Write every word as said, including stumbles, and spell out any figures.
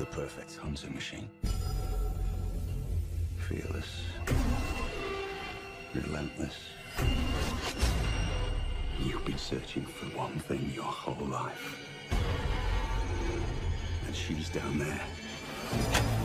perfect hunting machine. Fearless. Relentless. You've been searching for one thing your whole life. And she's down there.